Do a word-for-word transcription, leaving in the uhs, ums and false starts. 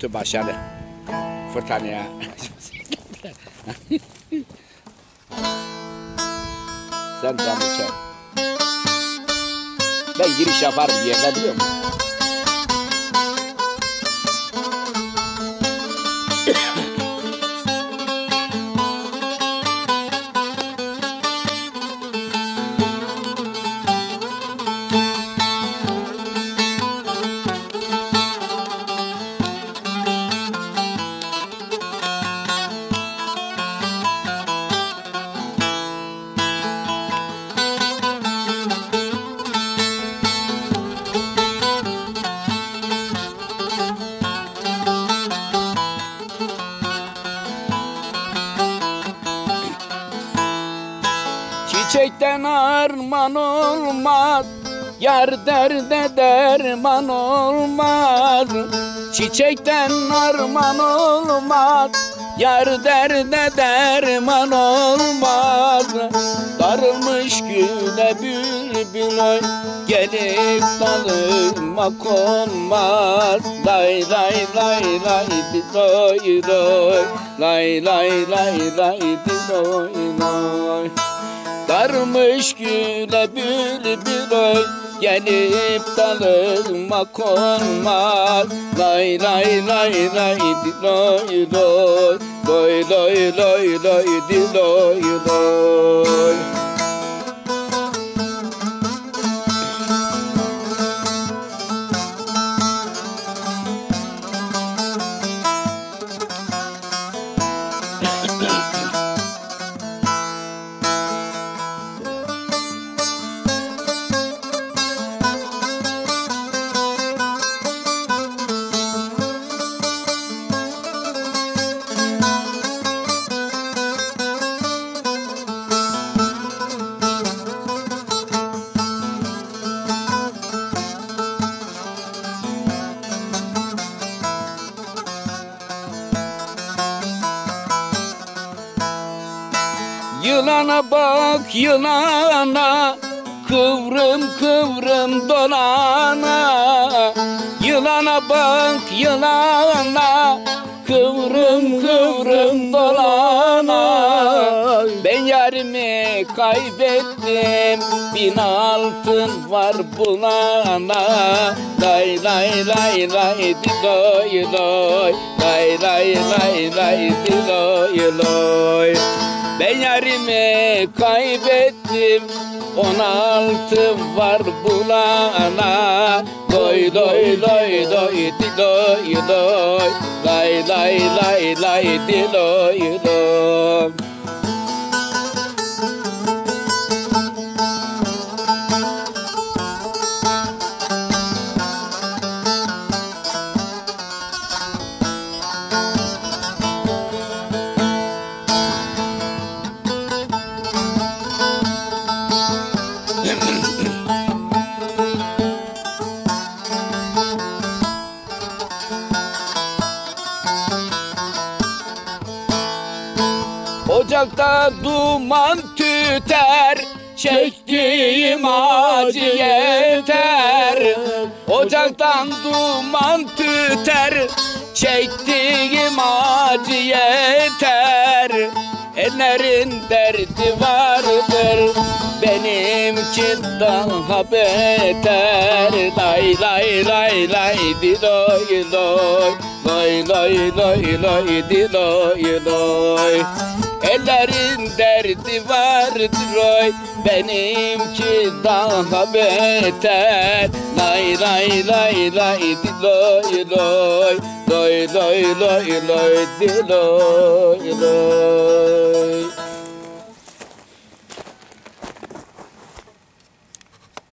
Kötü başarı. Fırtınaya. Sen canlı çal. Ben giriş yaparım bir yerde biliyor musun? Çiçekten armağan olmaz, yar derde derman olmaz. Çiçekten armağan olmaz, yar derde derman olmaz. Darılmış güle bülbül oy, gelip dalıma konmaz. Lay lay lay lay diloy loy, lay lay lay lay diloy loy. Darmış güle bülbül oy, gelip dalıma konmaz. Lay lay lay lay diloy loy, loy loy loy loy diloy loy. Yılana bak yılana, kıvrım kıvrım dolana. Yılana bak yılana, kıvrım kıvrım dolana. Ben yarimi kaybettim, bin altın var bulana. Lay lay lay lay diloy loy, lay lay lay lay diloy loy. Ben yarimi kaybettim, on altı var bulana. Loy loy loy loy diloy loy, lay lay lay lay diloy loy. Ocakta duman tüter, çektiğim acı yeter. Ocaktan duman tüter, çektiğim acı yeter. Ellerin derdi vardır, benimki daha beter. Lay lay lay lay diloy loy, loy loy loy loy diloy loy. Ellerin derdi vardır oy, benimki daha beter. Lay lay lay lay diloy loy, loy loy loy loy diloy loy.